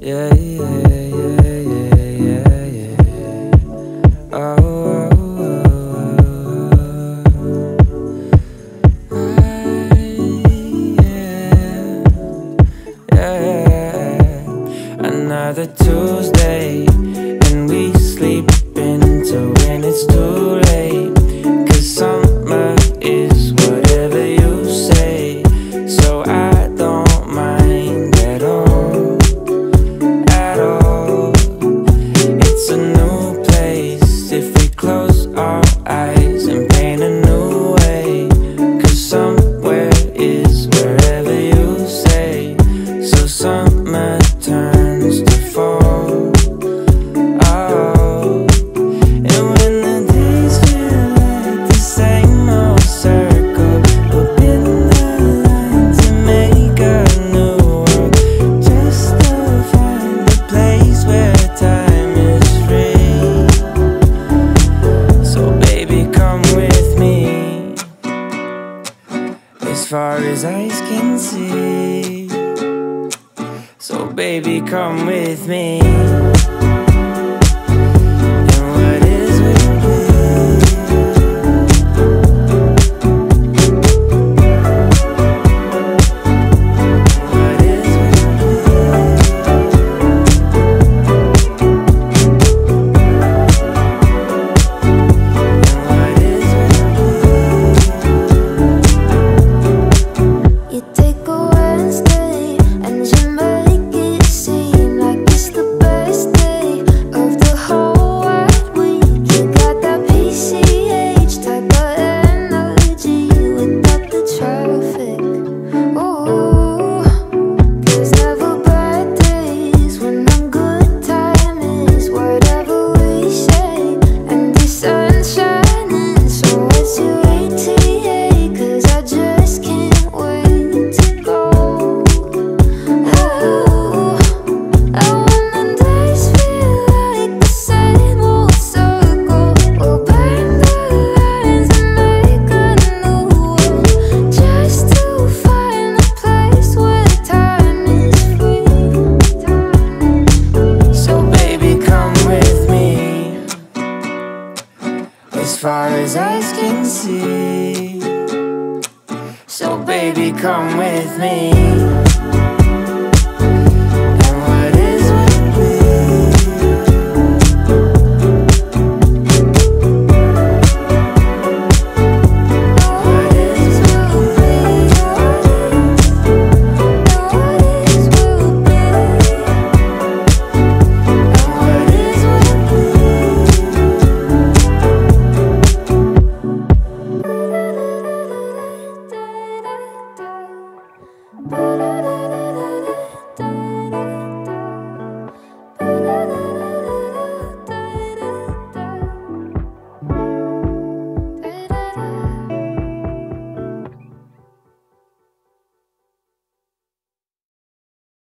Yeah, yeah, yeah, yeah, yeah, yeah. Another Tuesday, and we sleep into when it's too late. 'Cause summer is whatever you say, so I don't mind at all, at all. It's a new place if we close our eyes and paint a new way. 'Cause somewhere is wherever you say, so summer turns to fall. Oh, and when the days feel like the same old circle, we'll bend the lines and make a new world, just to find a place where time is free. So baby, come with me as far as eyes can see. So baby, come with me. And what is will be. What is will be. And what is will be. You take a Wednesday and you make it seem like it's the best day of the whole wide week. You got that PCH type of energy without the traffic. Ooh, there's never bad days when I'm good. Time is whatever we say, and the sun's shining, so what's your ATA? 'Cause I just can't wait to go. Ooh, and when the days feel like the same old circle, we'll burn the lines and make a new one, just to find a place where time is free. So baby, come with me as far as eyes can see. So baby, come with me.